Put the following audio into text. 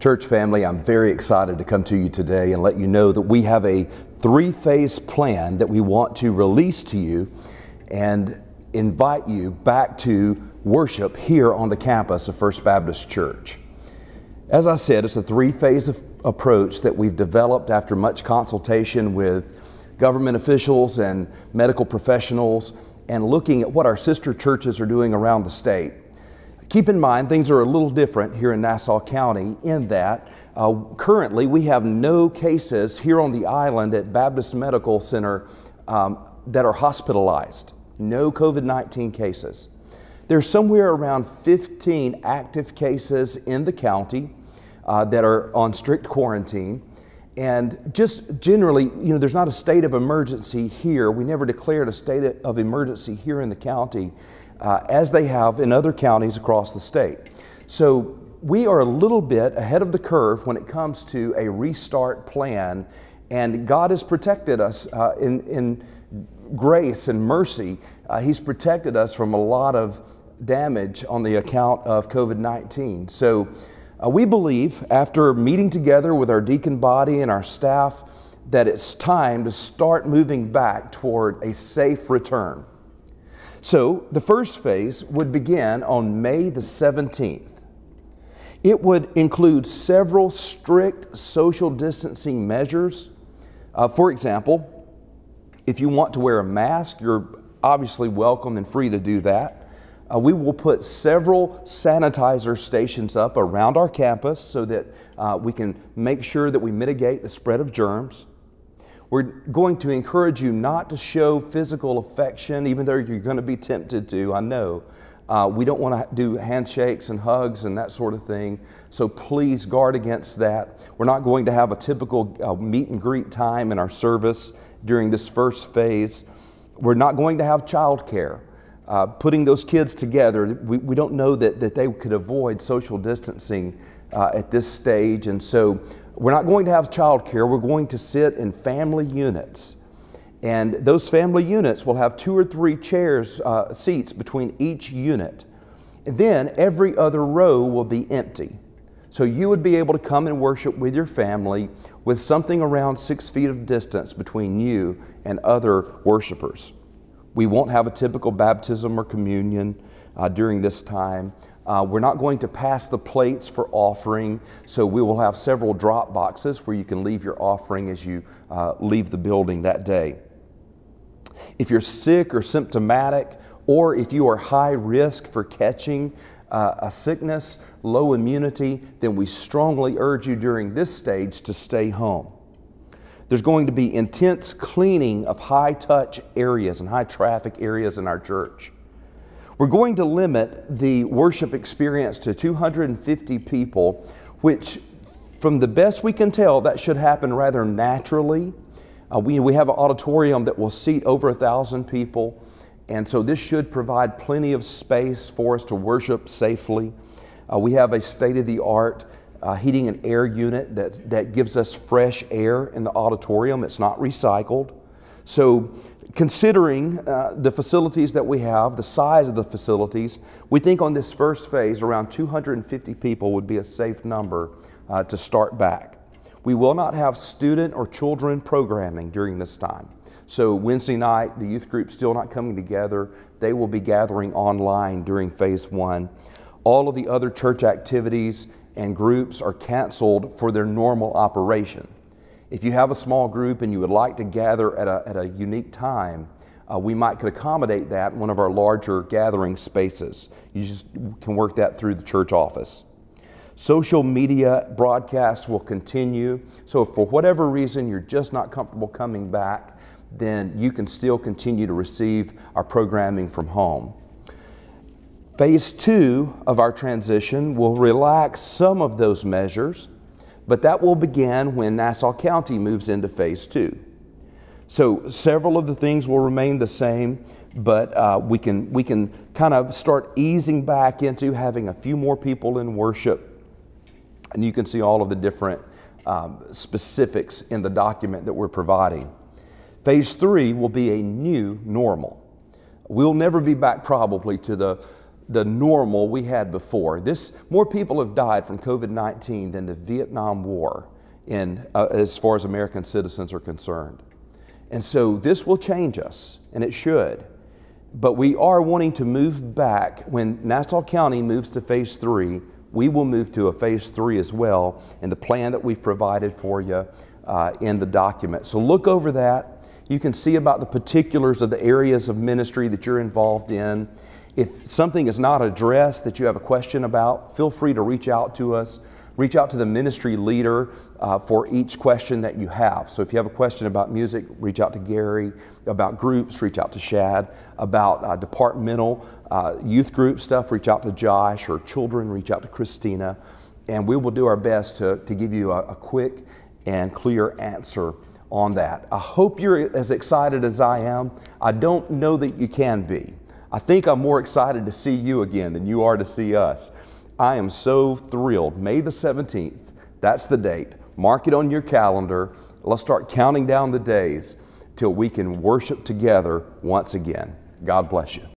Church family, I'm very excited to come to you today and let you know that we have a three-phase plan that we want to release to you and invite you back to worship here on the campus of First Baptist Church. As I said, it's a three-phase approach that we've developed after much consultation with government officials and medical professionals and looking at what our sister churches are doing around the state. Keep in mind, things are a little different here in Nassau County in that currently we have no cases here on the island at Baptist Medical Center that are hospitalized. No COVID-19 cases. There's somewhere around 15 active cases in the county that are on strict quarantine. And just generally, there's not a state of emergency here. We never declared a state of emergency here in the county as they have in other counties across the state. So we are a little bit ahead of the curve when it comes to a restart plan, and God has protected us in grace and mercy. He's protected us from a lot of damage on the account of COVID-19. So we believe, after meeting together with our deacon body and our staff, that it's time to start moving back toward a safe return. So the first phase would begin on May the 17th. It would include several strict social distancing measures. For example, if you want to wear a mask, you're obviously welcome and free to do that. We will put several sanitizer stations up around our campus so that we can make sure that we mitigate the spread of germs. We're going to encourage you not to show physical affection, even though you're going to be tempted to, I know. We don't want to do handshakes and hugs and that sort of thing, so please guard against that. We're not going to have a typical meet and greet time in our service during this first phase. We're not going to have childcare. Putting those kids together, we don't know that they could avoid social distancing at this stage, and so we're not going to have childcare. We're going to sit in family units, and those family units will have 2 or 3 chairs, seats between each unit. And then every other row will be empty. So you would be able to come and worship with your family with something around 6 feet of distance between you and other worshipers. We won't have a typical baptism or communion during this time. We're not going to pass the plates for offering, so we will have several drop boxes where you can leave your offering as you leave the building that day. If you're sick or symptomatic, or if you are high risk for catching a sickness, low immunity, then we strongly urge you during this stage to stay home. There's going to be intense cleaning of high-touch areas and high-traffic areas in our church. We're going to limit the worship experience to 250 people, which, from the best we can tell, that should happen rather naturally. We have an auditorium that will seat over 1,000 people, and so this should provide plenty of space for us to worship safely. We have a state-of-the-art heating and air unit that gives us fresh air in the auditorium. It's not recycled. So considering the facilities that we have, the size of the facilities, we think on this first phase around 250 people would be a safe number to start back. We will not have student or children programming during this time. So Wednesday night, the youth group's still not coming together. They will be gathering online during phase 1. All of the other church activities and groups are canceled for their normal operation. If you have a small group and you would like to gather at a unique time, we could accommodate that in one of our larger gathering spaces. You just can work that through the church office. Social media broadcasts will continue, so if for whatever reason you're just not comfortable coming back, then you can still continue to receive our programming from home. Phase 2 of our transition will relax some of those measures, but that will begin when Nassau County moves into phase 2. So several of the things will remain the same, but we can kind of start easing back into having a few more people in worship, and you can see all of the different specifics in the document that we're providing. Phase 3 will be a new normal. We'll never be back probably to the the normal we had before. More people have died from COVID-19 than the Vietnam War as far as American citizens are concerned. And so this will change us, and it should. But we are wanting to move back. When Nassau County moves to phase 3, we will move to a phase 3 as well, in the plan that we've provided for you in the document. So look over that. You can see about the particulars of the areas of ministry that you're involved in. If something is not addressed that you have a question about, feel free to reach out to us. Reach out to the ministry leader for each question that you have. So if you have a question about music, reach out to Gary. About groups, reach out to Shad. About departmental youth group stuff, reach out to Josh. Or children, reach out to Christina. And we will do our best to give you a quick and clear answer on that. I hope you're as excited as I am. I don't know that you can be. I think I'm more excited to see you again than you are to see us. I am so thrilled. May the 17th, that's the date. Mark it on your calendar. Let's start counting down the days till we can worship together once again. God bless you.